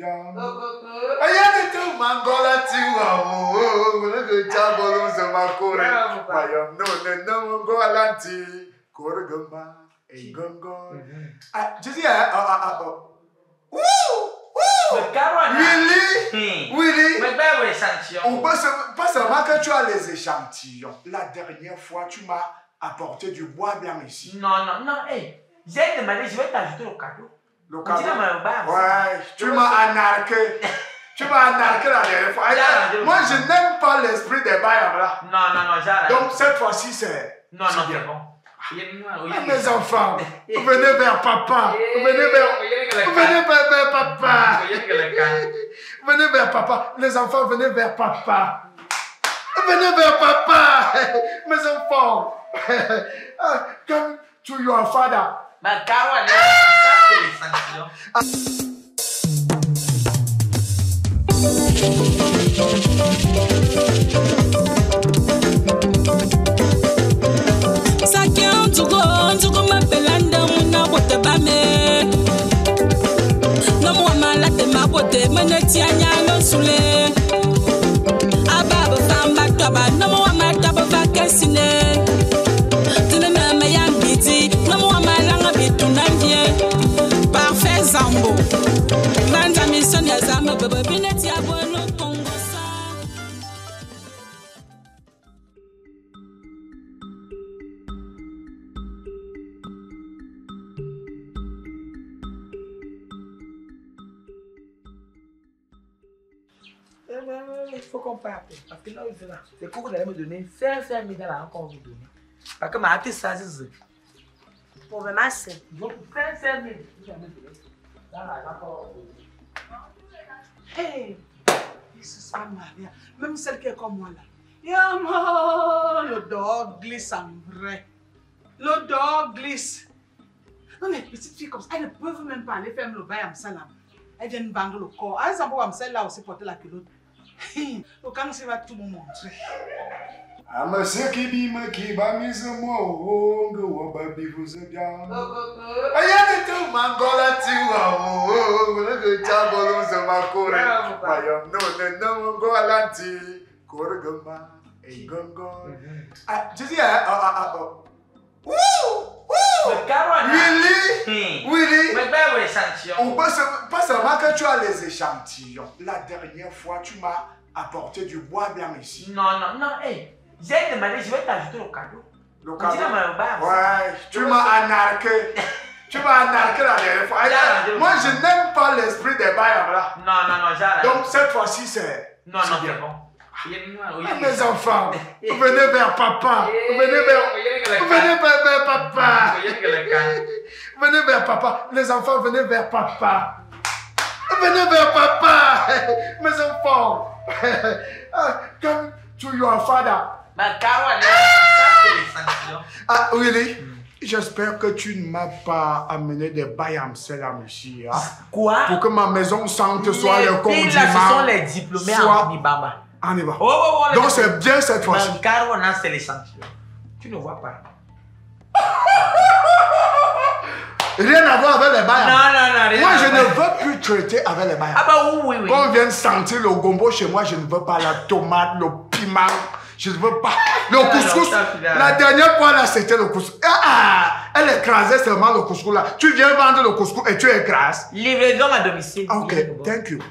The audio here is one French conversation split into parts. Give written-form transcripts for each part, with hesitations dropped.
bien. Aïe, tout mangola, tu vois, le diable, se m'a couru. Mayam, non, mangolanti, corgamba, et gongo. Je dis, Willy, on pas seulement que tu as les échantillons. La dernière fois, tu m'as apporté du bois blanc ici. Non, hey, j'ai demandé, je vais t'ajouter le cadeau. Le cadeau? Ouais, tu m'as anarqué. Tu m'as anarqué la dernière fois. Moi, je n'aime pas l'esprit des bails là. Non, j'arrête. Donc, cette fois-ci, c'est... Non, c'est bon. Mes enfants, venez vers papa. Venez vers papa. Venez vers papa. Les enfants, venez vers papa. Venez vers papa. Mes enfants. Come to your father. Mais Caroline, ça c'est les sanctions. Parfait Zambo. Il faut qu'on parte. Parce que là, c'est quoi que vous allez me donner 5 000 $ encore vous donner. Parce que ma artiste, ça, c'est Pour me masser. donc 5 000 $. Vous allez me donner. Là, encore. Hey! Jesus Maria. Même celle qui est comme moi là. Yama! L'odeur glisse en vrai. L'odeur glisse. Non, mais petites filles comme ça, elles ne peuvent même pas aller faire le bain à Msalam. Elles viennent banger le corps. Elles en vont à Msalam là aussi porter la culotte. Donc, quand on va tout me montrer. Monsieur qui va mise moi au go baby vous bien. Aïe, tout mangola, tu vois, le diable, se m'a couru. Mayam, non, mangolanti, corgamba, et gongo. Je dis, Willy, on pas seulement que tu as les échantillons. La dernière fois, tu m'as apporté du bois blanc ici. Non, hey, j'ai demandé, je vais t'ajouter le cadeau. Le cadeau? Ouais, tu m'as anarqué. Tu m'as anarqué la dernière fois. Moi, je n'aime pas l'esprit des bails là. Non, j'arrête. Donc, cette fois-ci, c'est... Non, c'est bon. Mes enfants, venez vers papa. Venez vers papa. Venez vers papa. Les enfants, venez vers papa. Venez vers papa. Mes enfants. Come to your father. Mais Caroline, ça c'est les sanctions. Willy, j'espère que tu ne m'as pas amené des bails en selam ici. Quoi? Pour que ma maison sente soit le condiment. Là, ce sont les diplômés en Nibamba. On y va. Donc c'est bien cette fois-ci. Mais Caroline, c'est les sanctions. Tu ne vois pas. Rien à voir avec les bails. Non, rien. Moi, je ne veux plus traiter avec les bails. Ah bah oui. Quand on vient sentir le gombo chez moi, je ne veux pas la tomate, le piment. Je ne veux pas. Le couscous. La dernière fois, là, c'était le couscous. Elle écrasait seulement le couscous là. Tu viens vendre le couscous et tu écrases. Livraison à domicile. Ok, thank you.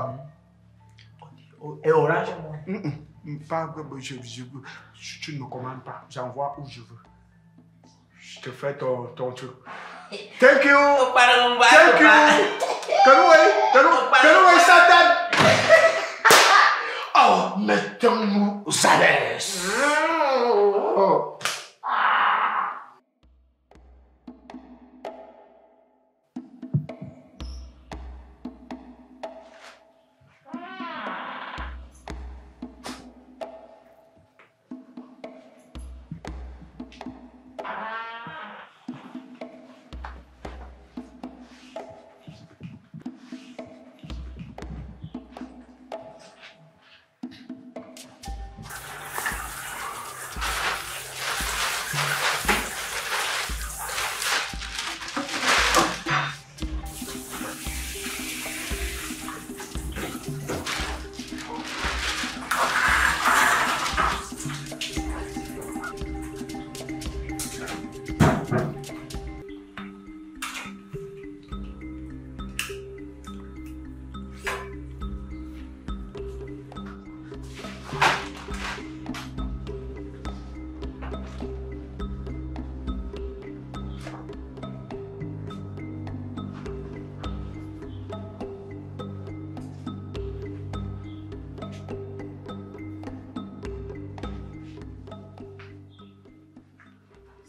Et orange? Pas, tu ne me commandes pas. J'envoie où je veux. Je te fais ton truc. Thank you. Thank you. Can we Satan? Oh, mettons-nous à l'aise.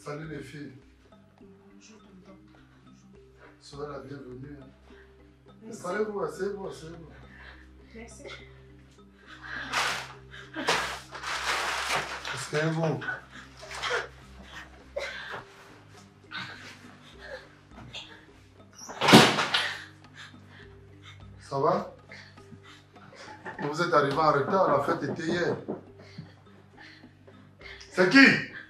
Salut les filles. Soyez la bienvenue. Installez-vous, asseyez-vous, asseyez-vous. Merci. Asseyez-vous. Ça va? Vous êtes arrivé en retard, la fête était hier. C'est qui?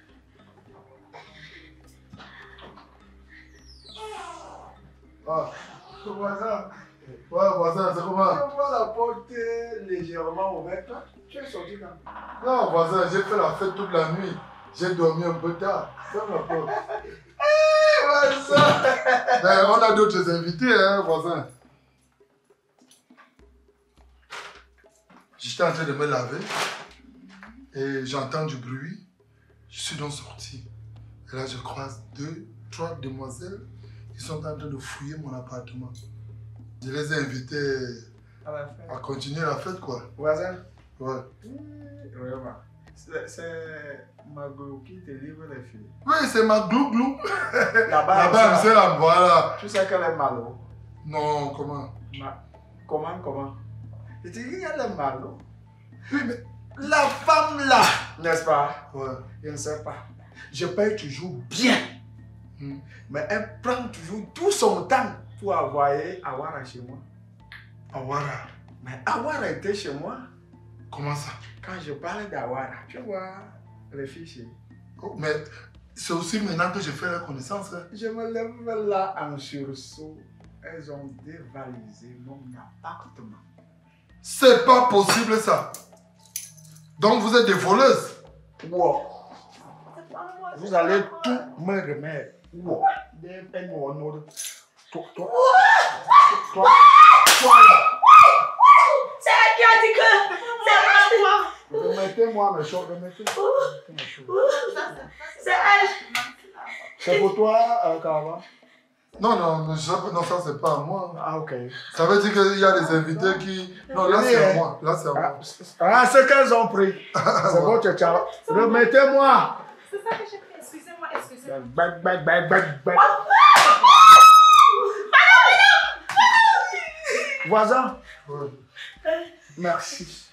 Ah, le voisin. Ouais, voisin, c'est comment? Je vois la porte légèrement ouverte. Tu es sorti quand? Non, voisin, j'ai fait la fête toute la nuit. J'ai dormi un peu tard. Ferme la porte. Voisin! Mais on a d'autres invités, hein, voisin. J'étais en train de me laver et j'entends du bruit. Je suis donc sorti. Et là, je croise 2, 3 demoiselles qui sont en train de fouiller mon appartement. Je les ai invitées à continuer la fête, quoi. Voisin? Ouais. Vraiment. C'est Mago qui te livre les filles. Oui, c'est ma glou-glou. Là-bas, c'est là, voilà. tu sais qu'elle est malo. Non, comment? Comment? Je te dis qu'elle est malo. Oui, mais... La femme là, n'est-ce pas? Ouais. Je ne sais pas. Je paye toujours bien. Mais elle prend toujours tout son temps pour envoyer Awara chez moi. Awara. Mais Awara était chez moi. Comment ça? Quand je parle d'Awara, tu vois les fichiers. Oh, mais c'est aussi maintenant que je fais la connaissance. Hein. Je me lève là en sursaut. Elles ont dévalisé mon appartement. C'est pas possible ça. Donc vous êtes des voleuses. Wow. Vous allez tout me remettre. Wow. Toi là. C'est elle qui a dit que... C'est elle. Remettez-moi mes choses, remettez-moi. C'est elle. C'est pour toi, Karava? Non, ça c'est pas à moi. Ah, ok. Ça veut dire qu'il y a des invités qui... Non, là c'est à moi. Là c'est à moi. Ah, c'est qu'elles ont pris. C'est votre chat. Remettez-moi. C'est ça que j'ai fait. Excusez-moi, excusez-moi. Back. Voisin. Ouais. Merci.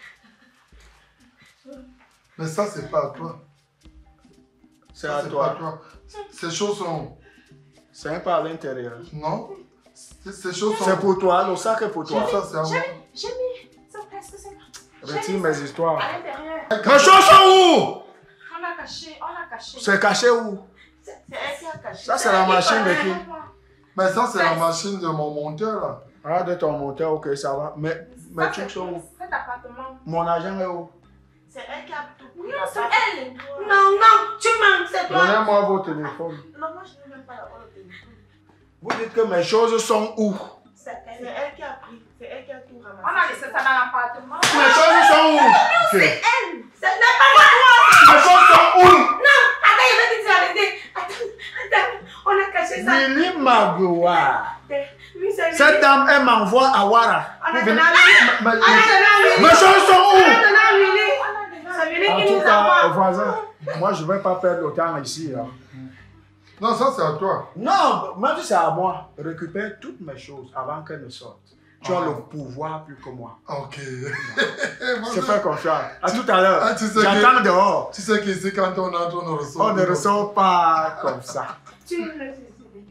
Mais ça c'est pas à toi. C'est Ça, à pas toi. Ces choses sont... C'est un peu à l'intérieur. Non. Ces choses sont... C'est pour toi, le sac est pour toi. Ça c'est à moi. J'ai mis. S'il vous plaît, excusez-moi. Retire mes histoires. À l'intérieur. Mes choses sont où? On l'a caché. C'est caché où? C'est elle qui a caché. Ça, c'est la machine de qui? Mais ça c'est la machine de mon monteur là. Ah, de ton moteur, ok, ça va. Mais mes trucs sont où? Cet appartement. Mon argent est où? C'est elle qui a tout pris. Non, c'est elle. Non, tu mens, c'est toi. Donnez-moi vos téléphones. Non, moi, je n'ai même pas d'avoir le téléphone. Vous dites que mes choses sont où? C'est elle qui a pris. C'est elle qui a tout ramassé. On a laissé ça dans l'appartement. Mes choses sont où? C'est elle. Ce n'est pas moi. Mes choses sont où? Non, attends, je vais te dire la vérité. Attends, on a caché ça. Willy Magoua. Oui, c'est lui. Cette dame, elle m'envoie à Wara. On a donné à lui. On a donné à lui. Mes choses sont On a où? donné à lui. C'est lui En qui tout nous cas, envoie. voisin, moi je ne vais pas perdre le temps ici. Là. Non, ça c'est à toi. Non, même si c'est à moi, récupère toutes mes choses avant qu'elles ne sortent. Tu as le pouvoir plus que moi. Ok. Je fais confiance. À tout à l'heure. Ah, tu sais J'attends dehors. Tu sais qu'ici quand on entre, on ne ressort On ne ressort pas comme ça. Tu me le dis.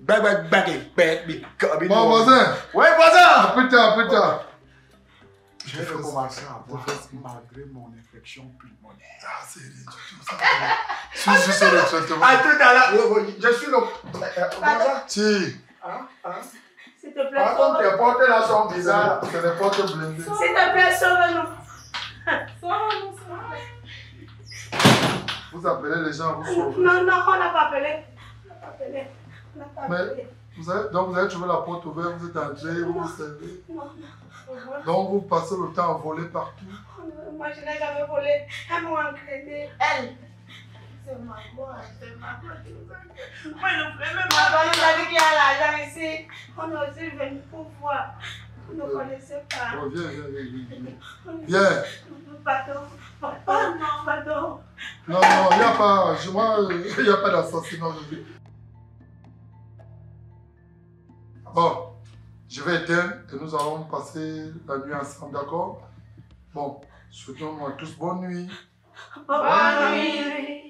Bon voisin. Ouais, voisin. À plus tard. Je vais recommencer à boire malgré mon infection pulmonaire. Ah, c'est ridicule ça. Je suis sur le traitement. À tout à l'heure. Je suis le... Voisin. Si. S'il te plaît, Par contre, tes portes là sont bizarres. C'est les portes blindées. s'il te plaît, sauve-nous. Sauve-nous, s'il vous plaît. Vous appelez les gens à vous sauver. Non, on n'a pas appelé. On n'a pas appelé. Donc vous avez trouvé la porte ouverte, vous êtes entré, vous vous servez. Non. Donc vous passez le temps à voler partout. Moi, je n'ai jamais volé. Elles m'ont entraîné. Elle. C'est ma voix. Moi, non plus. Même ma voix nous a dit qu'il y a l'argent ici. On est aussi venu pour voir. Vous ne connaissez pas. Oh, viens. Viens. Pardon. Pardon. Non, il n'y a pas. Il n'y a pas d'assassinat aujourd'hui. Bon, je vais éteindre et nous allons passer la nuit ensemble, d'accord? Bon, souhaitons-nous à tous bonne nuit. Bonne nuit.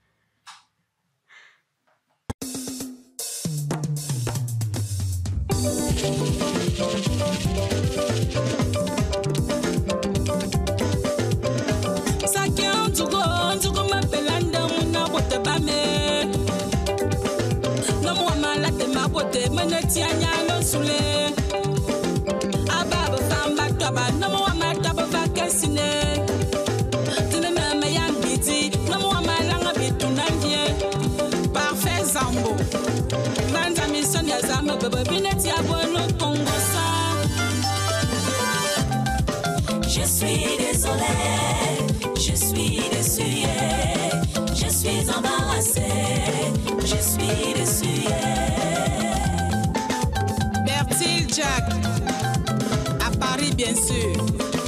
Je suis désolée, je suis déçue, je suis embarrassée, je suis déçue. Bertil Jack, à Paris bien sûr.